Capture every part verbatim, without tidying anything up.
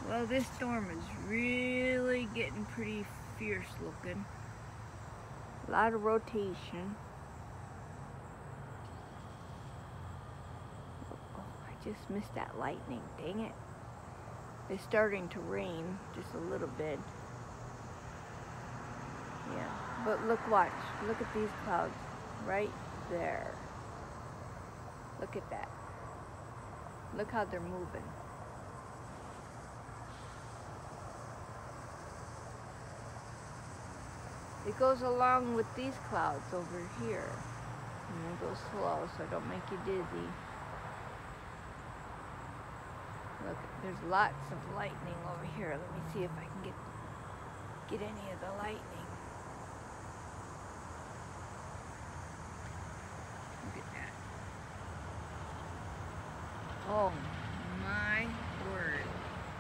Well, this storm is really getting pretty fierce looking. A lot of rotation. Oh, I just missed that lightning, dang it. It's starting to rain just a little bit. Yeah, but look, watch. Look at these clouds right there. Look at that. Look how they're moving. It goes along with these clouds over here. And it goes slow so don't make you dizzy. Look, there's lots of lightning over here. Let me see if I can get get any of the lightning. Look at that. Oh my word.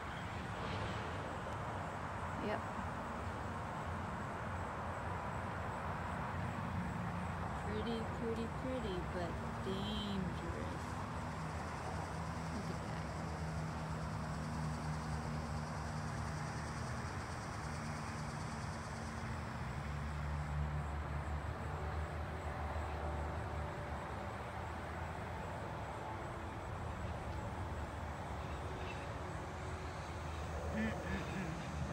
Yep. Pretty, pretty, pretty, but dangerous. Look at that. Mm-mm-mm.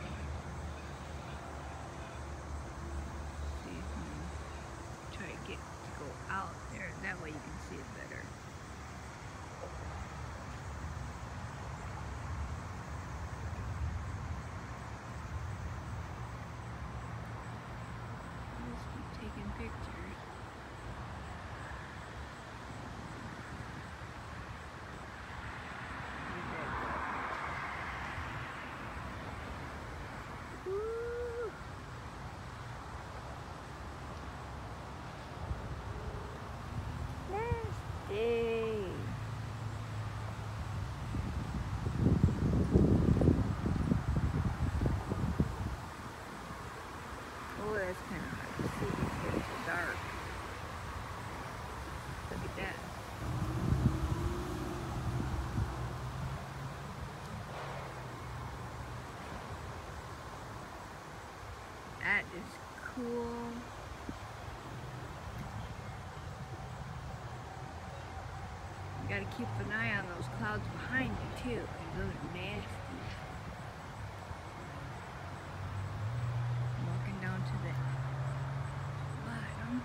See, hmm. Try to get to go out there. That way you can see it better. Just keep taking pictures. Woo! Nasty. Oh, that's kind of hard to see because it's so dark. Look at that. That is cool. You gotta keep an eye on those clouds behind you too, because those are nasty. I'm walking down to the bottom.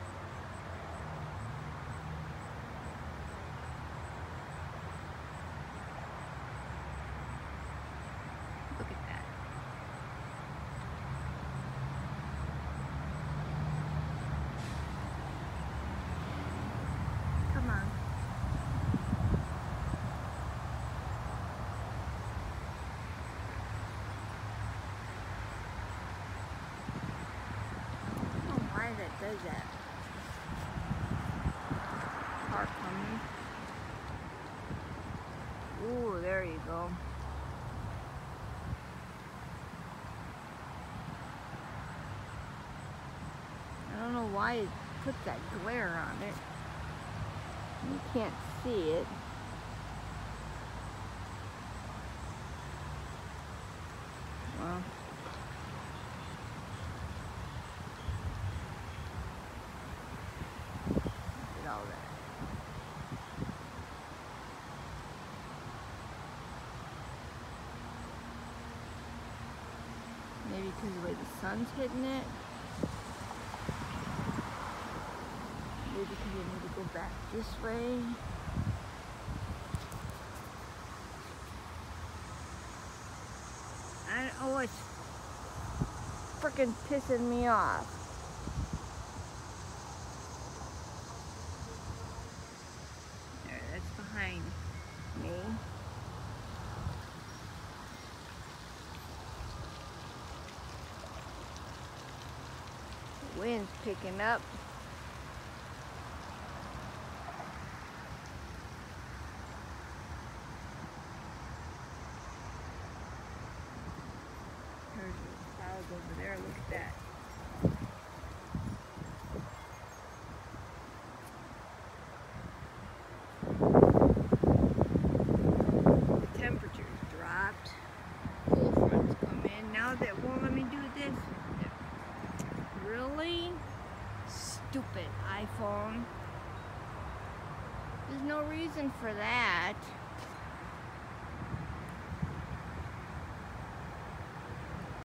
Look at that. Come on. Oh, why that does that? Car coming. Ooh, there you go. I don't know why it puts that glare on it. You can't see it. Well, look at all that. Maybe because of the way the sun's hitting it. Maybe because you need to go back this way. I oh, it's freaking pissing me off. There, that's behind me. The wind's picking up. There's the clouds over there, look at that. The temperature's dropped. Stupid iPhone. There's no reason for that.